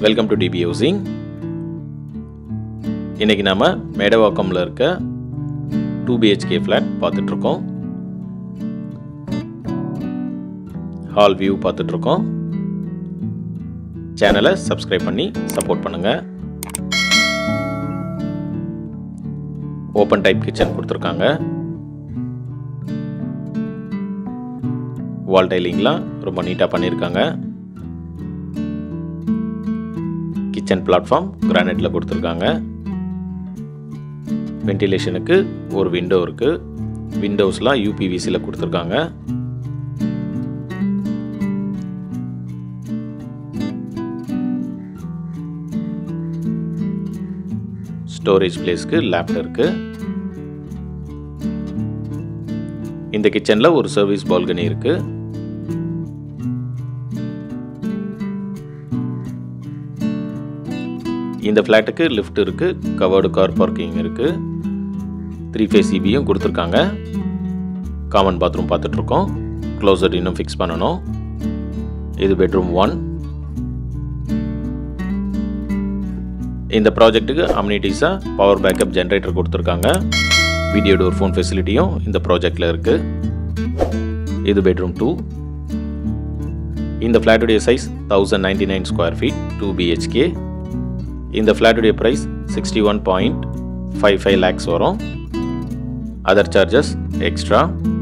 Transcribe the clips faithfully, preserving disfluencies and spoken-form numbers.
Welcome to DP housing. இன்றைக்கி நாம் மேடவாக்கமில் இருக்க டூ பிஹெச்கே ஃப்ளாட் பார்த்துட்ருக்கோம். ஹால் வியூ பார்த்துட்ருக்கோம். சேனலை சப்ஸ்கிரைப் பண்ணி சப்போர்ட் பண்ணுங்கள். ஓப்பன் டைப் கிச்சன் கொடுத்துருக்காங்க. வால் டைலிங்லாம் ரொம்ப நீட்டாக பண்ணியிருக்காங்க. கிச்சன் பிளாட்ஃபார்ம் கிரானைட்டில் கொடுத்துருக்காங்க. வென்டிலேஷனுக்கு ஒரு விண்டோ இருக்குது. விண்டோஸ்லாம் யூபிவிசியில் கொடுத்துருக்காங்க. ஸ்டோரேஜ் பிளேஸ்க்கு லேப்ட் இருக்குது. இந்த கிச்சனில் ஒரு சர்வீஸ் பால்கனி இருக்குது. இந்த ஃப்ளாட்டுக்கு லிஃப்ட் இருக்குது. கவர்டு கார் பார்க்கிங் இருக்குது. த்ரீ ஃபேஸ் இபியும் கொடுத்துருக்காங்க. காமன் பாத்ரூம் பார்த்துட்ருக்கோம். க்ளோசட் இன்னும் ஃபிக்ஸ் பண்ணணும். இது பெட்ரூம் ஒன். இந்த ப்ராஜெக்ட்டுக்கு அம்யூனிட்டிஸாக பவர் பேக்கப் ஜென்ரேட்டர் கொடுத்துருக்காங்க. வீடியோ டோர் ஃபோன் ஃபெசிலிட்டியும் இந்த ப்ராஜெக்டில் இருக்குது. இது பெட்ரூம் டூ. இந்த ஃப்ளாட்டுடைய size thousand ninety nine square feet, two BHK. இந்த ஃப்ளாட்டுடைய price sixty one point five five lakhs வரும். Other charges extra.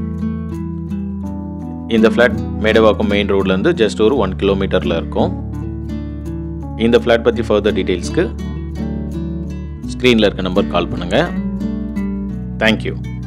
இந்த ஃப்ளாட் மேடவாக்கம் மெயின் ரோட்லேருந்து ஜஸ்ட் ஒரு ஒன் கிலோமீட்டரில் இருக்கும். இந்த ஃப்ளாட் பற்றி ஃபர்தர் டீட்டெயில்ஸ்க்கு ஸ்க்ரீனில் இருக்க நம்பர் கால் பண்ணுங்கள். தேங்க்யூ.